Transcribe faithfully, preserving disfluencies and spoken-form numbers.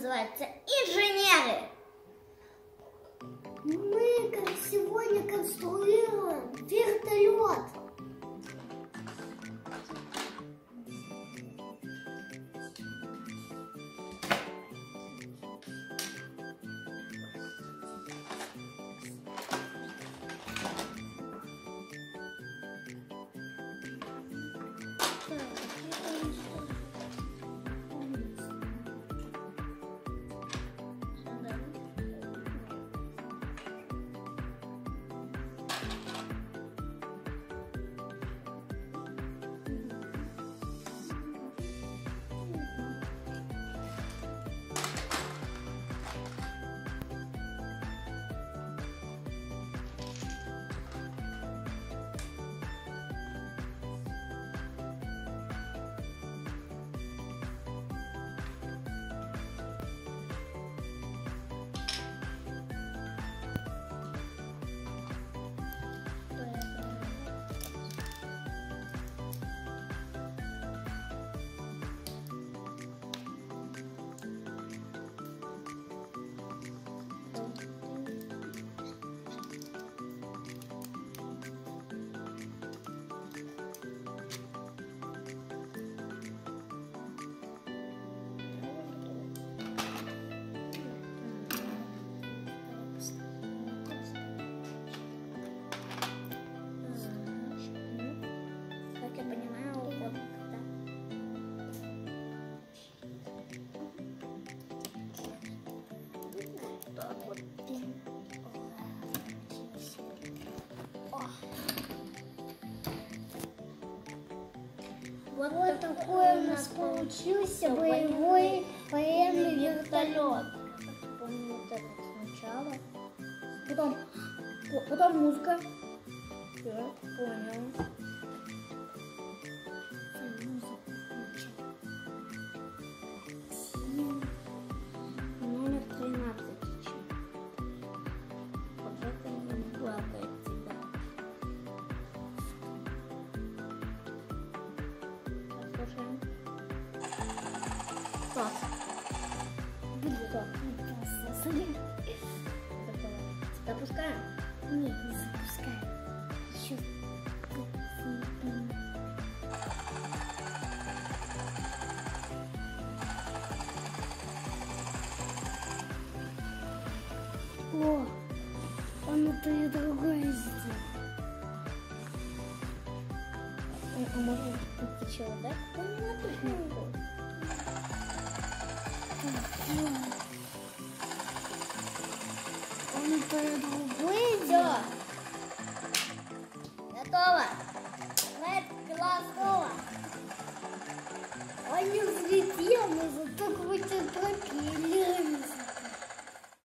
называется инженеры. Мы сегодня конструируем вертолет. Вот, Вот такой у нас получился боевой военный вертолет. Помню вот это сначала. Потом, потом музыка. Да, понял. Номер тринадцать еще. Вот это не плакает тебя. Послушаем. Класс. Кто? Запускаем? Нет, не запускаем. Еще. О, он это и другое сделал. А может быть еще, да? Да не надо же. Он это другое Все. сделал. Готово. Red готово. Он не взлетел, но зато крутит пропеллерами.